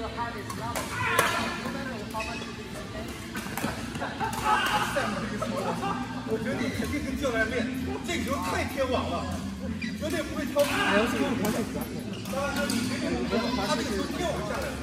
我觉得你肯定跟教练练，这个球太天网了，绝对不会超出。他这个球跳不下来。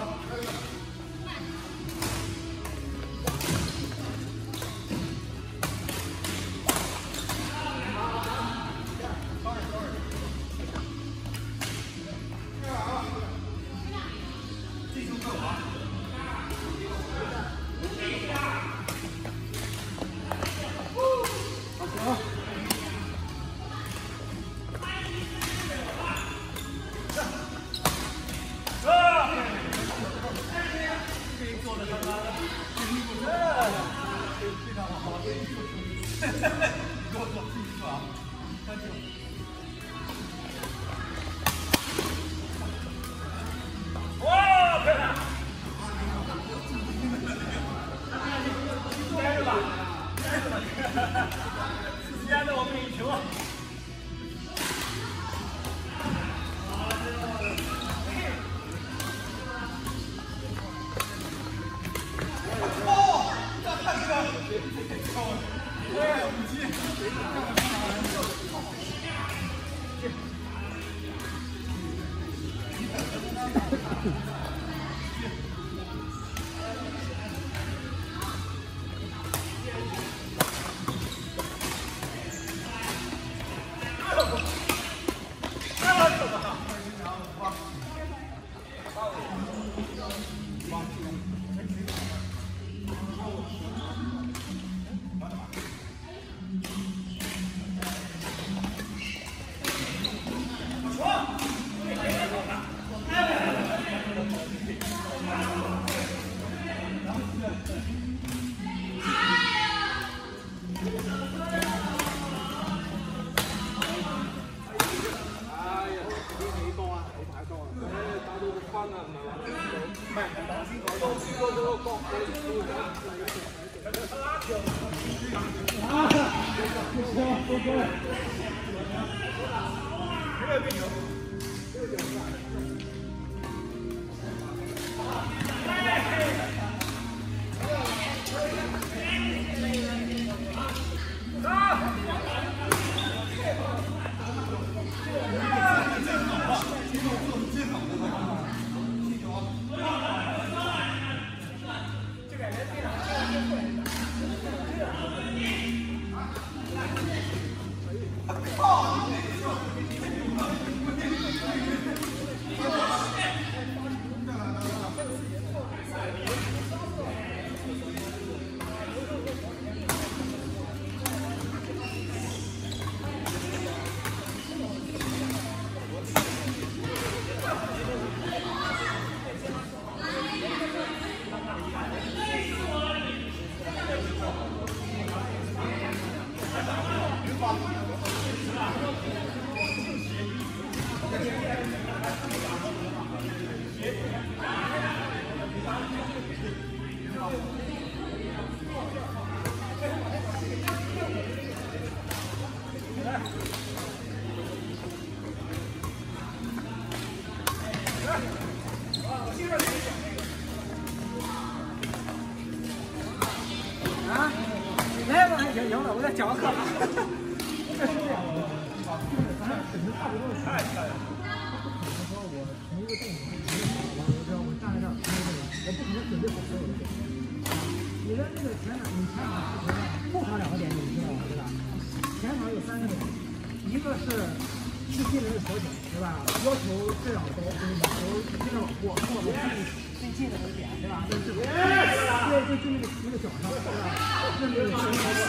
赢了，我再讲个课。这是这样，反正整个差不多是。太漂亮了。说我从一个动作，我知道我站在这儿，我不可能准备好所有的点。你的那个前场，你前场是后场2个点，你知道对吧？前场有3个点，一个是吃新人的小脚，对吧？要求这样高，就是把球接着往过，过了最近的那个点，对吧？对，就那个一个脚上，对吧？这是球这个，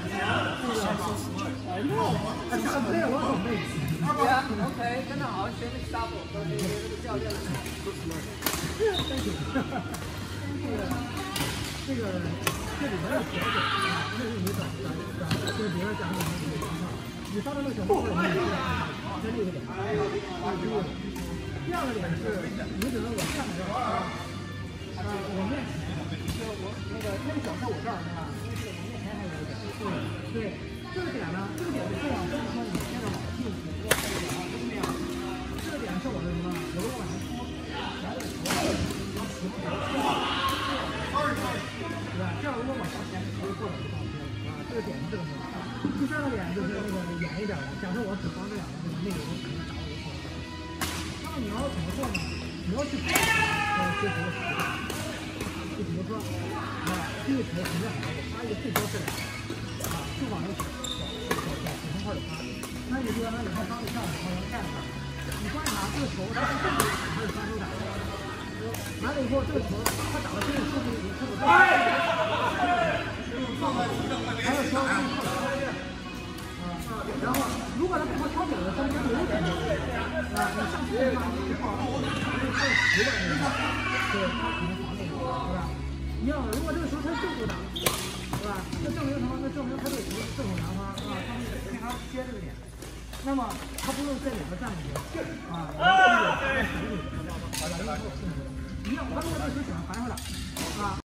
下次我准备。OK， 真的好好学那个 double， 那个教练。这个这里面的调整啊，这是你找跟别人讲的那个情况。你发的那个小动作，你在这个点，第二个点是，你只能我站在这儿，我面前，我那个脚在我这儿，对吧？因为是我面前还有一个点，对，这个点呢，这个点是这样，就是说你现在往进，我就是这样，这个点是我的什么？我的往上冲，来的球，要起不了，对吧？这样如果往上前，球就过了就上去了啊，这个点是这个地方。第3个点就是那个远一点的，假设我只放这2个，那个我可能打我就错了。那么你要怎么做呢？你要去接球的时候，就比如说这个球肯定好，我发一个最高质量就往那个小平块里发。那也就是说，以后当你上场然后盖上，你观察这个球它是正手打还是反手打？完了以后，这个球它打到这个数据里，是不是？还有球然后如果他对方挑走了，中间有一点你上去的话，你跑到10个人的话，对，他可能防这个，对吧？一样的，如果这个球他是正手打，对吧？那证明什么？那证明他这个球是正手拿发，是吧？他们经常接这个点，那么他不论在哪个站里边，一样，他如果这个球想要反手打，